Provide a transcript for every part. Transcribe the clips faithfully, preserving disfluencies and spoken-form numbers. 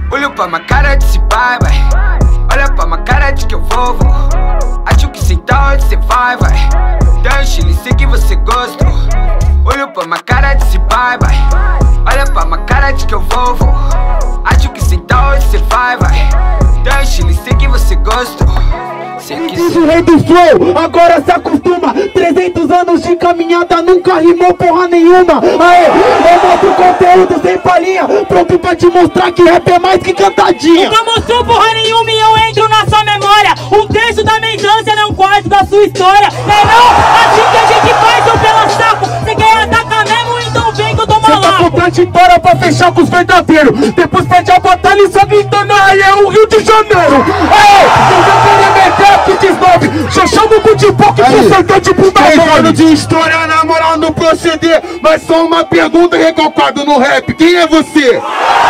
Olho pra minha cara de se vai, vai. Olha pra minha cara de que eu vou, vou. Acho que sentar onde cê vai, vai. Dá um chile, sei que você gostou. Olho pra minha cara de se vai, vai. Olha pra minha cara de que eu vou, vou. Acho que sentar onde cê vai, vai. Dá um chile, sei que você gostou. Diz o rei do flow, agora se acostuma. Trezentos anos de caminhada, nunca rimou porra nenhuma. Aê, eu mostro conteúdo sem palhinha, pronto pra te mostrar que rap é mais que cantadinha. Nunca mostrou porra nenhuma e eu entro na sua memória. Um terço da minha infância não é um quarto da sua história. É não, assim que a gente faz, ou pela saco. Cê quer atacar mesmo, então vem que eu tô maluco. Cê tá com trajetória pra fechar com os verdadeiros. Depois perde a batalha e só gritando, aí é o Rio de Janeiro. Aê, eu já queria meter aqui dezenove. Já chamo o Budipoque pro sorteio de bunda mole. De história, na moral, no proceder. Mas só uma pergunta recalcada no rap, quem é você?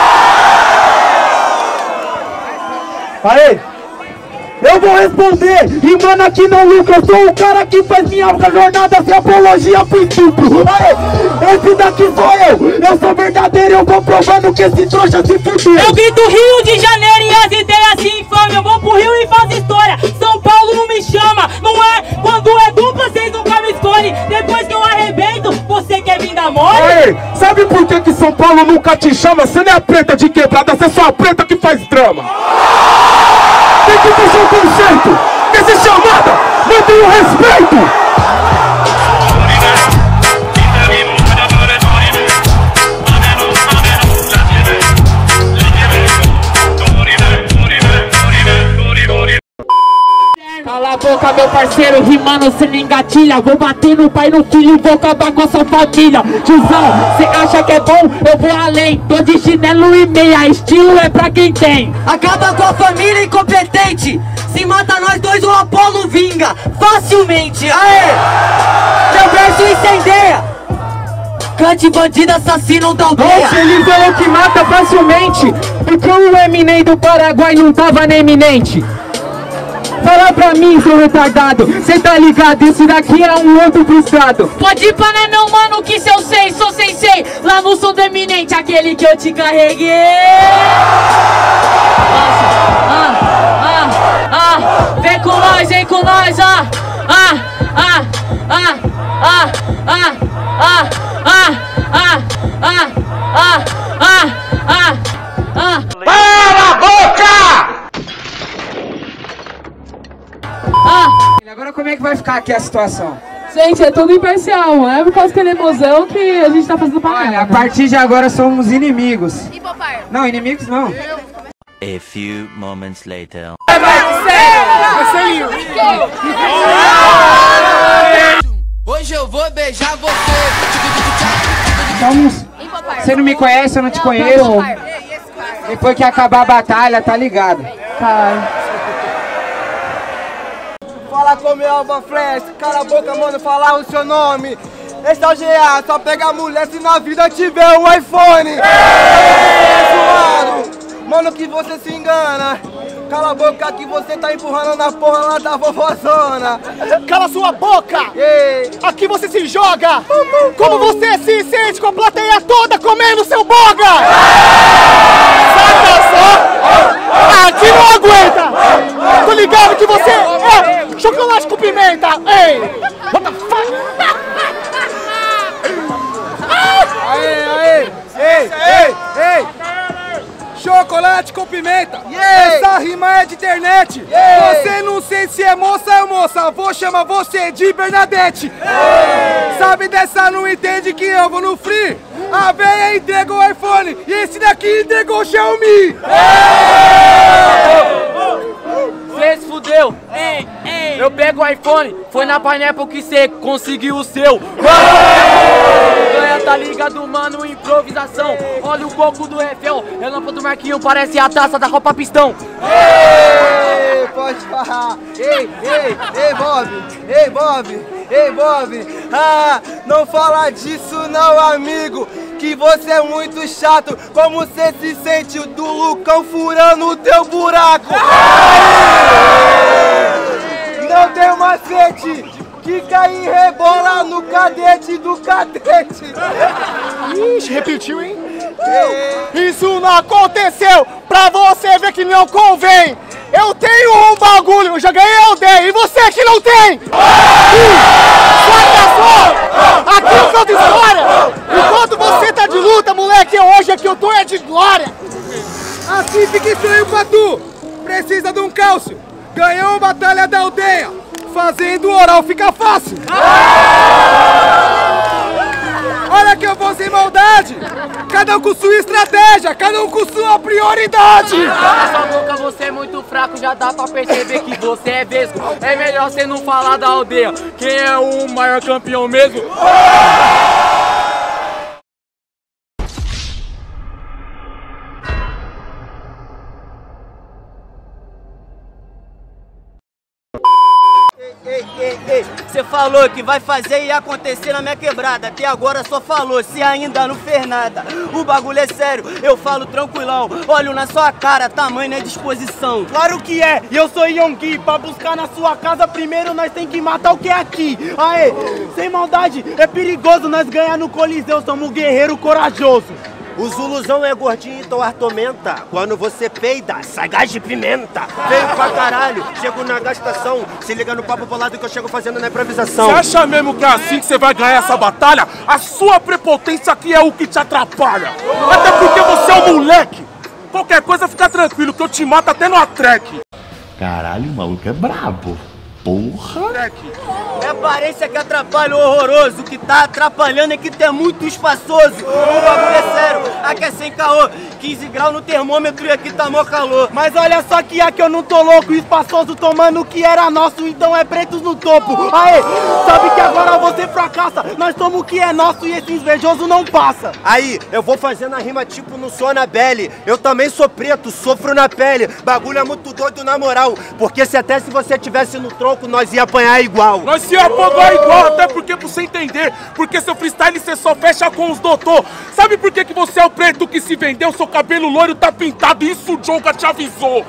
Aê! Eu vou responder, e mano aqui não lucra. Eu sou o cara que faz minha jornada sem apologia pro estupro. Aê, esse daqui sou eu, eu sou verdadeiro. Eu vou provando que esse trouxa se fudeu. Eu grito Rio de Janeiro e as ideias se infamam. Eu vou pro Rio e faço história. São Paulo não me chama. Não é, quando é dupla vocês nunca me escolhem. Depois que eu arrebento, você quer vir da mole? Aê, sabe por que que São Paulo nunca te chama? Você não é a preta de quebrada, você é só a preta que faz drama. Tem que puxar o conceito. Essa chamada não tem o respeito. Cala a boca, meu parceiro, rimando sem engatilha. Vou bater no pai e no filho, vou acabar com a sua família. Tiozão, cê acha que é bom? Eu vou além. Tô de chinelo e meia, estilo é pra quem tem. Acaba com a família incompetente. Se mata nós dois, o Apolo vinga facilmente. Aê! Meu verso incendeia. Cante bandido, assassino da aldeia. Nossa, ele falou que mata facilmente, porque o Eminem do Paraguai não tava nem eminente. Fala pra mim, seu retardado, cê tá ligado, isso daqui é um outro frustrado. Pode ir pra né, meu mano, que se eu sei, sou sensei. Lá no som do eminente, aquele que eu te carreguei. Ah, ah, ah, vem com nós, vem com nós, ah, ah, ah, ah, ah, ah, ah, ah, ah, ah, ah, ah, ah, ah. Para a boca! Ah. Agora como é que vai ficar aqui a situação? Gente, é tudo imparcial, não é por causa que ele é mozão que a gente tá fazendo pra Olha, a partir de agora somos inimigos. E Popar? Não, inimigos não. A few moments later. Hoje eu vou beijar você. Vamos. Você não me conhece, eu não te conheço. Depois que acabar a batalha, tá ligado? Tá. Fala com meu Alva Flash, cala a boca, mano, falar o seu nome. Esse é o G A, só pega a mulher se na vida tiver um iPhone. Ei, mano, que você se engana. Cala a boca que você tá empurrando na porra lá da vovózona. Cala sua boca! Ei. Aqui você se joga! Como você se sente com a plateia toda comendo seu boga? Saca só! Aqui não aguenta! Tô ligado que você é chocolate com pimenta! Ei! What the fuck? Aê, aê! Ei, ei, ei! Chocolate com pimenta! Yeah. Essa rima é de internet! Yeah. Você não sei se é moça ou moça, vou chamar você de Bernadette! Yeah. Sabe dessa, não entende que eu vou no free? A véia entregou o iPhone e esse daqui entregou o Xiaomi! Cê se fudeu! Ei, ei. Eu pego o iPhone, foi na Pineapple que cê conseguiu o seu! Ganha, tá ligado, mano, improvisação. Olha o coco do refel, relâmpago do Marquinho, parece a taça da Copa Pistão. Ei, pode falar. Ei, ei, ei, Bob. Ei, Bob. Ei, Bob. Ah, não fala disso não, amigo. Que você é muito chato. Como você se sente do Lucão furando o teu buraco? Não tem macete. Fica e rebola no cadete do cadete. Ixi, repetiu, hein? Isso não aconteceu Pra você ver que não convém. Eu tenho um bagulho, eu já ganhei a aldeia. E você que não tem? Saca só! Aqui eu conto história. Enquanto você tá de luta, moleque, hoje aqui eu tô é de glória. Assim fica estranho pra tu. Precisa de um cálcio. Ganhou a batalha da aldeia. Fazendo oral fica fácil. Olha que eu vou sem maldade. Cada um com sua estratégia, cada um com sua prioridade. Cala sua boca, você é muito fraco, já dá pra perceber que você é vesgo. É melhor você não falar da aldeia. Quem é o maior campeão mesmo? Ei, ei, ei, você falou que vai fazer e acontecer na minha quebrada. Até agora só falou, se ainda não fez nada. O bagulho é sério, eu falo tranquilão. Olho na sua cara, tamanho é disposição. Claro que é, e eu sou Yonggi. Pra buscar na sua casa primeiro nós tem que matar o que é aqui. Aê, sem maldade, é perigoso nós ganhar no Coliseu. Somos um guerreiro corajoso. O Zuluzão é gordinho, então artomenta. Quando você peida, sai gás de pimenta. Veio pra caralho, chego na gastação. Se liga no papo bolado que eu chego fazendo na improvisação. Você acha mesmo que é assim que você vai ganhar essa batalha? A sua prepotência aqui é o que te atrapalha. Até porque você é um moleque. Qualquer coisa fica tranquilo, que eu te mato até no atrec. Caralho, o maluco é brabo. Porra! É a aparência que atrapalha, o horroroso. O que tá atrapalhando é que tu é muito espaçoso. O bagulho é sério, aqui é sem caô. quinze graus no termômetro e aqui tá mó calor. Mas olha só que aqui eu não tô louco. Espaçoso tomando o que era nosso, então é pretos no topo. Aê, sabe que agora você fracassa. Nós somos o que é nosso e esse invejoso não passa. Aí, eu vou fazendo a rima tipo no Sonabelle. Eu também sou preto, sofro na pele. Bagulho é muito doido na moral. Porque se até se você tivesse no tronco, nós ia apanhar igual. Nós ia apanhar igual, até porque pra você entender. Porque seu freestyle você só fecha com os doutor. Sabe por que que você é o preto que se vendeu? Seu cabelo loiro tá pintado, isso o Jonga te avisou.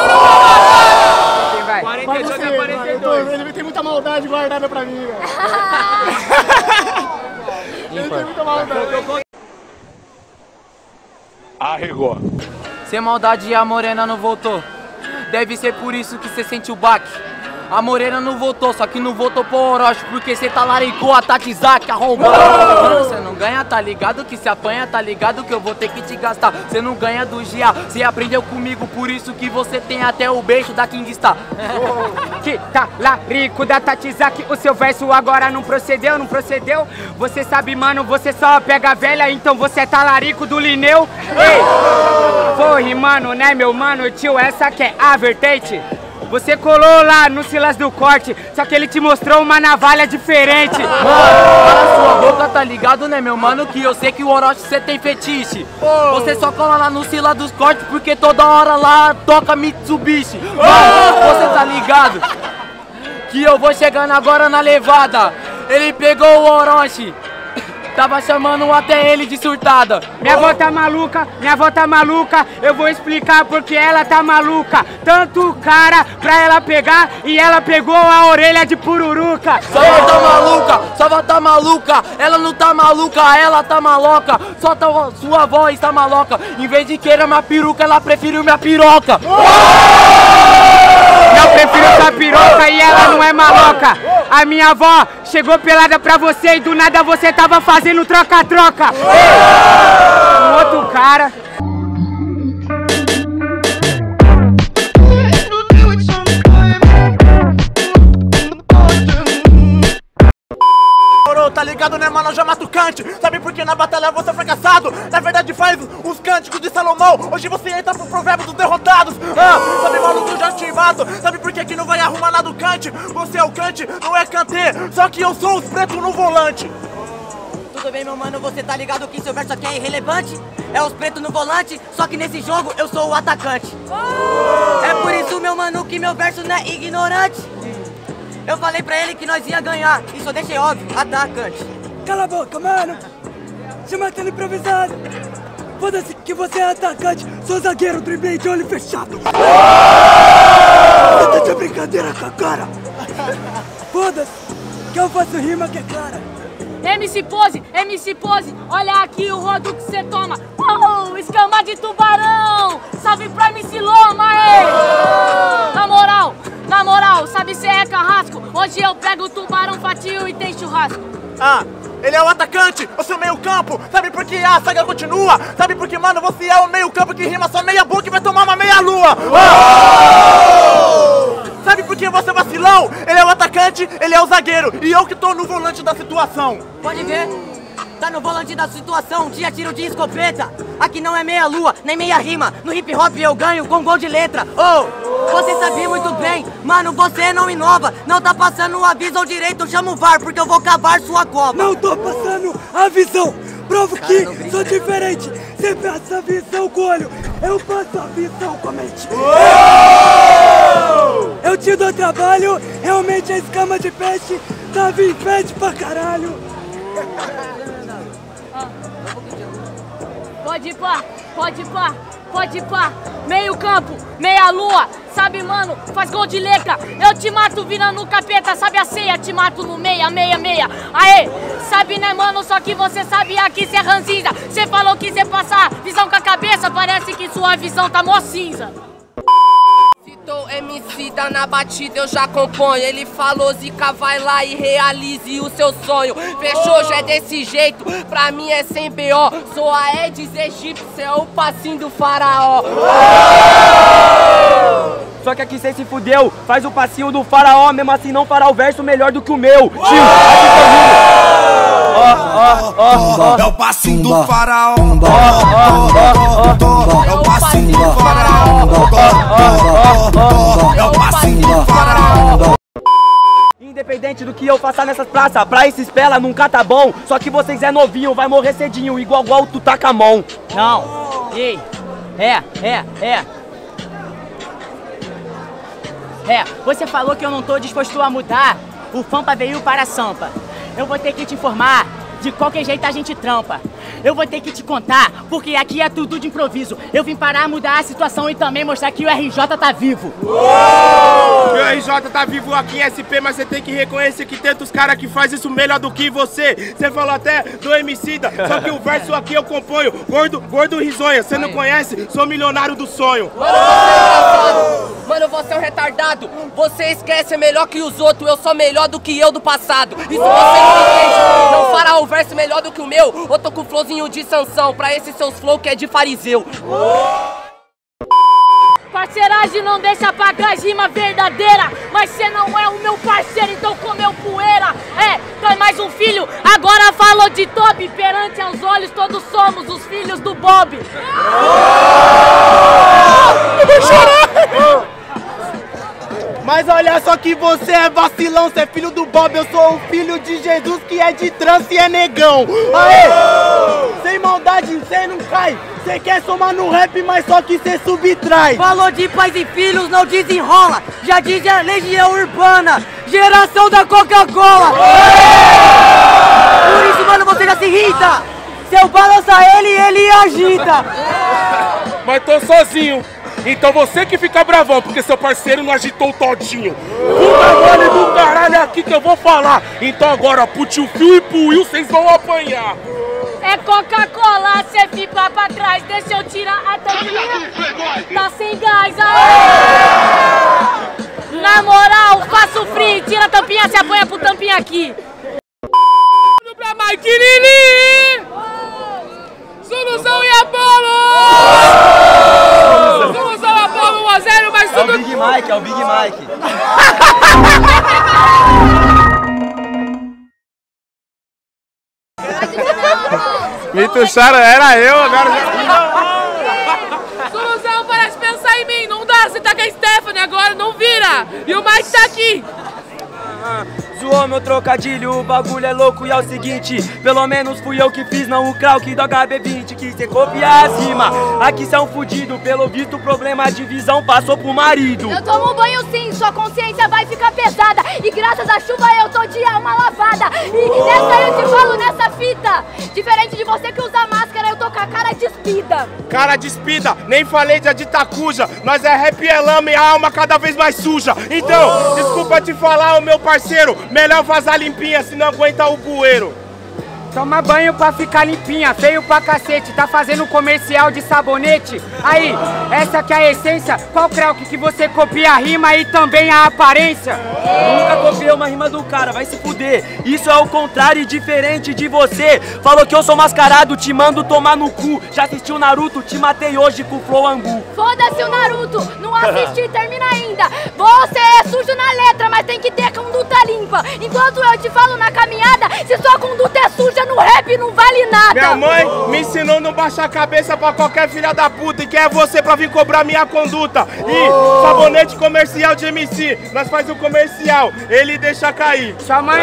Quem vai? quarenta e dois a quarenta e dois. Ele tem muita maldade guardada pra mim, velho. Ele tem muita maldade. Arregou. Sem maldade, a morena não voltou. Deve ser por isso que você sente o baque. A morena não voltou, só que não voltou pro Orochi, porque cê tá laricou a Tatizaki, arrombado. Mano, cê não ganha, tá ligado? Que se apanha, tá ligado? Que eu vou ter que te gastar. Cê não ganha do Gia, cê aprendeu comigo, por isso que você tem até o beijo da Kingstar. Que tá larico da Tatizaki, o seu verso agora não procedeu, não procedeu? Você sabe, mano, você só pega a velha, então você tá larico do Lineu. Ei, foi rimando, né, meu mano, tio, essa que é a vertente. Você colou lá no Silas do Corte, só que ele te mostrou uma navalha diferente. Mano, cala sua boca, tá ligado, né, meu mano? Que eu sei que o Orochi você tem fetiche. Você só cola lá no Silas dos Cortes porque toda hora lá toca Mitsubishi. Mano, você tá ligado? Que eu vou chegando agora na levada. Ele pegou o Orochi. Tava chamando até ele de surtada. Minha avó tá maluca, minha avó tá maluca. Eu vou explicar porque ela tá maluca. Tanto cara pra ela pegar e ela pegou a orelha de pururuca. Só avó tá maluca, só avó tá maluca. Ela não tá maluca, ela tá maloca. Só tá, sua avó está maloca. Em vez de querer minha peruca, ela preferiu minha piroca. Eu prefiro sua piroca e ela não é maloca. A minha avó chegou pelada pra você e do nada você tava fazendo troca-troca. Um outro cara. Tá ligado, né, mano? Eu já mato o Kant. Sabe por que na batalha você é fracassado? Na verdade faz os cânticos de Salomão. Hoje você entra pro provérbio dos derrotados. Ah, sabe, maluco, eu já te mato. Sabe por que que não vai arrumar nada do Kant? Você é o Kant, não é Kanté. Só que eu sou os pretos no volante. Tudo bem, meu mano, você tá ligado que seu verso aqui é irrelevante? É os pretos no volante, só que nesse jogo eu sou o atacante. É por isso, meu mano, que meu verso não é ignorante. Eu falei pra ele que nós ia ganhar, isso eu deixei óbvio, atacante. Cala a boca, mano! Se matando improvisado! Foda-se que você é atacante, sou zagueiro, driblei de olho fechado! Você tá de brincadeira com a cara! Foda-se, que eu faço rima que é clara! M C Pose, M C Pose, olha aqui o rodo que cê toma. Oh, escama de tubarão. Salve fácil. Ah, ele é o atacante, você é o meio campo. Sabe por que a saga continua? Sabe por que, mano, você é o meio campo que rima só meia boca e vai tomar uma meia lua? Oh! Sabe por que você é vacilão? Ele é o atacante, ele é o zagueiro. E eu que tô no volante da situação. Pode ver, tá no volante da situação, um dia tiro de escopeta. Aqui não é meia lua, nem meia rima. No hip hop eu ganho com gol de letra. Oh, você sabia muito bem, mano, você não inova. Não tá passando o aviso ao direito, chama o V A R, porque eu vou cavar sua cova. Não tô passando a visão, provo que sou diferente. Você passa a visão com o olho, eu passo a visão com a mente. Eu te dou trabalho, realmente a escama de peixe tava em peixe pra caralho. Pode ir pá, pode ir pá, pode ir pá. Meio campo, meia lua, sabe mano, faz gol de letra. Eu te mato virando capeta, sabe a ceia, te mato no meia, meia, meia. Aê, sabe né mano, só que você sabia que cê é ranzinza. Cê falou que cê passar visão com a cabeça, parece que sua visão tá mó cinza. M C da na batida eu já componho. Ele falou, Zica, vai lá e realize o seu sonho. Fechou, já é desse jeito, pra mim é sem B O. Sou a Aedes aegypti, é o passinho do faraó. Só que aqui cê se fudeu, faz o passinho do faraó, mesmo assim não fará o verso melhor do que o meu. Tio, ó, ó, ó, é o passinho do faraó. É o passinho do faraó. É o passinho do faraó. Independente do que eu faça nessas praças, pra esses pela nunca tá bom. Só que vocês é novinho, vai morrer cedinho, igual igual tu taca a mão. Não, ei, é, é, é. É, você falou que eu não tô disposto a mudar. O Fampa veio para a Sampa. Eu vou ter que te informar, de qualquer jeito a gente trampa. Eu vou ter que te contar, porque aqui é tudo de improviso. Eu vim parar, mudar a situação e também mostrar que o R J tá vivo. Uou! O R J tá vivo aqui em S P, mas você tem que reconhecer que tem outros caras que faz isso melhor do que você. Você falou até do Emicida, só que o verso aqui eu componho. Gordo, gordo risonha, você não conhece? Sou milionário do sonho. Mano, você é engraçado. Mano, você é um retardado. Você esquece, é melhor que os outros. Eu sou melhor do que eu do passado. Isso você não entende. Não fará o verso melhor do que o meu. Eu tô com flowzinho de Sansão, pra esses seus flow que é de fariseu. Parceiragem não deixa pra trás rima verdadeira, mas cê não é o meu parceiro, então comeu poeira. É, tem mais um filho, agora falou de Toby. Perante aos olhos todos somos os filhos do Bob. Eu vou chorar! Mas olha só que você é vacilão, você é filho do Bob, eu sou o filho de Jesus que é de trance e é negão. Aê! Sem maldade, cê não cai, cê quer somar no rap, mas só que cê subtrai. Falou de pais e filhos, não desenrola, já diz a legião urbana, geração da Coca-Cola. Por isso, mano, você já se irrita, se eu balançar ele, ele agita. Mas tô sozinho. Então você que fica bravão, porque seu parceiro não agitou o todinho. Puta mole do caralho aqui que eu vou falar. Então agora pro tio Fio e pro Will vocês vão apanhar. É Coca-Cola, cê fica pra trás, deixa eu tirar a tampinha. Tá sem gás, aê! Na moral, faço free, tira a tampinha, se apanha pro tampinha aqui. Pra Maikirini! Solução e Apolo! Solução Apolo um a zero, mas tudo... É o Big Mike, é o Big Mike. Me tuxaram, era eu, agora... Solução, parece pensar em mim, não dá, você tá com a Stephanie agora, não vira. E o Mike tá aqui. Zoou meu trocadilho, o bagulho é louco e é o seguinte. Pelo menos fui eu que fiz, não o Krauk do H B vinte. Que cê copia as rimas, aqui cê é um fudido. Pelo visto o problema de visão passou pro marido. Eu tomo um banho sim, sua consciência vai ficar pesada. E graças à chuva eu tô de alma lavada. E nessa eu te falo, nessa fita, diferente de você que usa máscara, eu tô com a cara despida. Cara despida, nem falei de aditacuja. Nós é rap e é lama e a alma cada vez mais suja. Então, desculpa te falar, o meu parceiro, melhor vazar limpinha, se não aguenta o bueiro. Toma banho pra ficar limpinha, feio pra cacete, tá fazendo comercial de sabonete? Aí, essa que é a essência, qual Krauk que você copia a rima e também a aparência? Nunca copiei uma rima do cara, vai se fuder. Isso é o contrário e diferente de você. Falou que eu sou mascarado, te mando tomar no cu. Já assistiu Naruto, te matei hoje com o Flow Angu. Foda-se o Naruto, não assisti, termina ainda. Você é sujo na letra, mas tem que ter conduta limpa. Enquanto eu te falo na caminhada, se sua conduta é suja no rap não vale nada. Minha mãe me ensinou a não baixar a cabeça pra qualquer filha da puta. E quem é você pra vir cobrar minha conduta? E sabonete comercial de M C, nós faz o comercial, ele deixa cair. Sua mãe...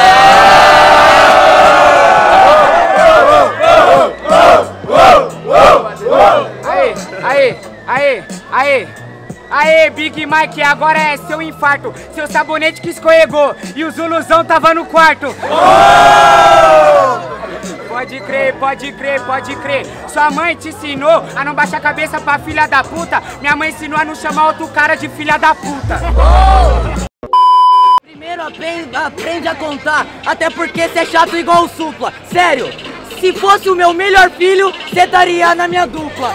Aê, aê, aê, aê. Aê, Big Mike, agora é seu infarto. Seu sabonete que escorregou e o Zuluzão tava no quarto. Pode crer, pode crer, pode crer. Sua mãe te ensinou a não baixar a cabeça pra filha da puta. Minha mãe ensinou a não chamar outro cara de filha da puta. Primeiro aprende, aprende a contar, até porque cê é chato igual o Supla. Sério, se fosse o meu melhor filho, cê estaria na minha dupla.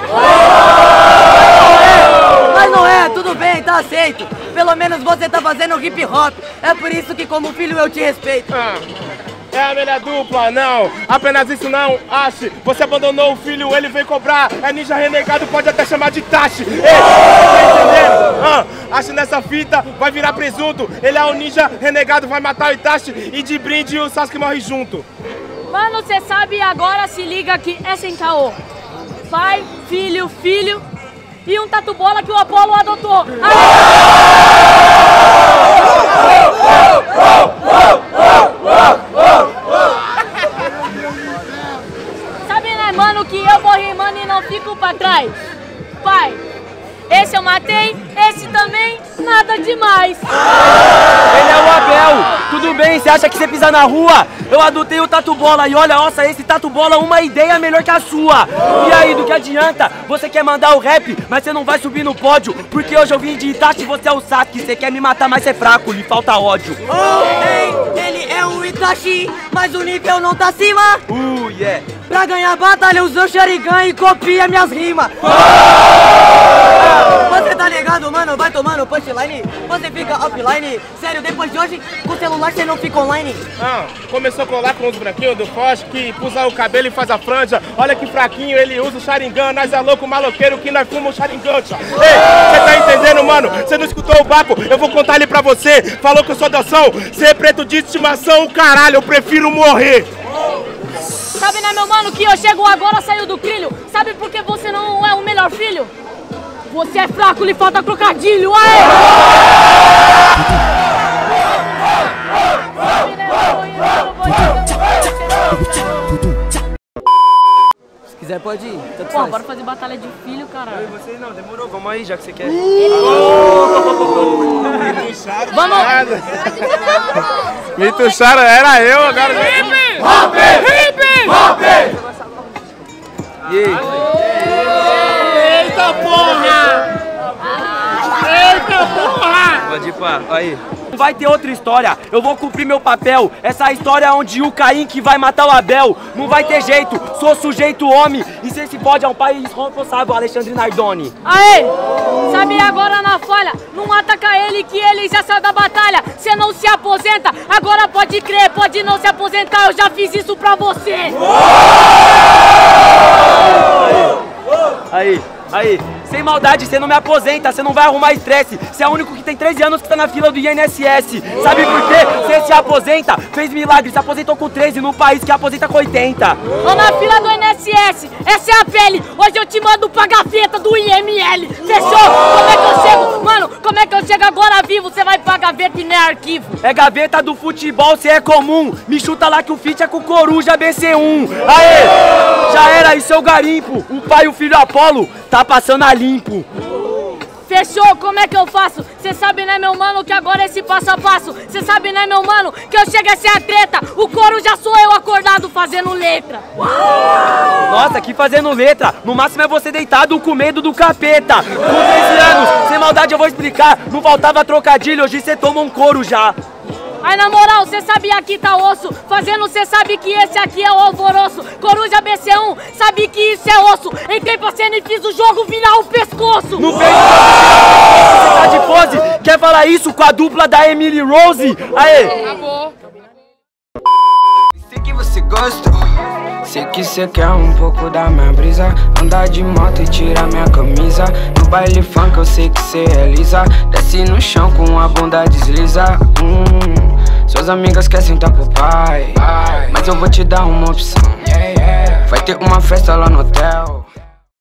Mas não é, tudo bem, tá aceito. Pelo menos você tá fazendo hip hop. É por isso que como filho eu te respeito. Ah, é a melhor dupla, não. Apenas isso não, ache. Você abandonou o filho, ele veio cobrar. É ninja renegado, pode até chamar de Tachi. Ei, tá entendendo? Ah, ache nessa fita, vai virar presunto. Ele é o ninja renegado, vai matar o Itachi. E de brinde o Sasuke morre junto. Mano, cê sabe, agora se liga que é sem caô. Pai, filho, filho e um tatu bola que o Apolo adotou. Sabe, né, mano, que eu vou rimando e não fico pra trás. Pai, esse eu matei, esse também, nada demais. Ele é o Abel. Tudo bem, você acha que você pisa na rua? Eu adotei o Tatu Bola e olha, nossa, esse Tatu Bola, uma ideia melhor que a sua. E aí, do que adianta? Você quer mandar o rap, mas você não vai subir no pódio. Porque hoje eu vim de Itachi, você é o Sasuke. Você quer me matar, mas você é fraco, lhe falta ódio. Oh, ei, ele é um Itachi, mas o nível não tá acima. Uh, yeah. Pra ganhar batalha, usa o Sharingan e copia minhas rimas. Você tá ligado, mano? Vai tomando punchline, você fica offline. Sério, depois de hoje, com o celular você não fica online. Ah, começou a colar com os branquinhos do Foz, que usa o cabelo e faz a franja. Olha que fraquinho, ele usa o Sharingan. Nós é louco, maloqueiro, que nós fumamos o Sharingan. Tchau. Ei, você tá entendendo, mano? Você não escutou o Baco? Eu vou contar ele pra você. Falou que eu sou adoção, você é preto de estimação. Caralho, eu prefiro morrer. Sabe, né, meu mano, que eu chego agora, saiu do trilho. Sabe por que você não é o melhor filho? Você é fraco, lhe falta crocodilo, aê! Se quiser pode ir, tanto Pô, faz. bora fazer batalha de filho, caralho. Você não, demorou, vamos aí, já que você quer. Vamos! Me tucharam, era eu agora. Hip! Hop! Hip! Hop! E aí? Eita porra! Eita porra! Pode ir, pá, aí. Não vai ter outra história, eu vou cumprir meu papel. Essa história é onde o Caim que vai matar o Abel. Não vai ter jeito, sou sujeito homem. E se esse pode é um país responsável, Alexandre Nardoni. Aê! Sabe agora na falha, não ataca ele que ele já saiu da batalha. Cê não se aposenta, agora pode crer, pode não se aposentar. Eu já fiz isso pra você. Aí, aí, sem maldade, você não me aposenta, você não vai arrumar estresse. Você é o único que tem treze anos que tá na fila do I N S S. Sabe por quê? Você se aposenta, fez milagre, se aposentou com treze no país que aposenta com oitenta. Tô na fila do I N S S, essa é a pele. Hoje eu te mando pra gaveta do I M L. Fechou? Como é que eu chego? Mano, como é que eu chego agora vivo? Você vai pra gaveta e não é arquivo. É gaveta do futebol, cê é comum. Me chuta lá que o feat é com Coruja B C um. Aê! Já era, isso é o garimpo. O pai e o filho Apolo tá passando a limpo. Fechou? Como é que eu faço? Cê sabe, né, meu mano, que agora esse passo a passo. Cê sabe, né, meu mano, que eu chego a ser a treta. O coro já sou eu acordado fazendo letra. Nossa, que fazendo letra. No máximo é você deitado com medo do capeta. Com treze anos, sem maldade eu vou explicar. Não faltava trocadilho, hoje cê toma um couro já. Aí na moral, cê sabia que tá osso. Fazendo, cê sabe que esse aqui é o alvoroço. Coruja B C um, sabe que isso é osso. Entrei pra cena e fiz o jogo virar o pescoço. No peito você tá de pose. Quer falar isso com a dupla da Emily Rose? Aê! Acabou. Sei que você gostou. Sei que cê quer um pouco da minha brisa. Andar de moto e tirar minha camisa. No baile funk eu sei que cê é lisa. Desce no chão com a bunda desliza. hum, Suas amigas querem sentar pro pai, mas eu vou te dar uma opção. Vai ter uma festa lá no hotel.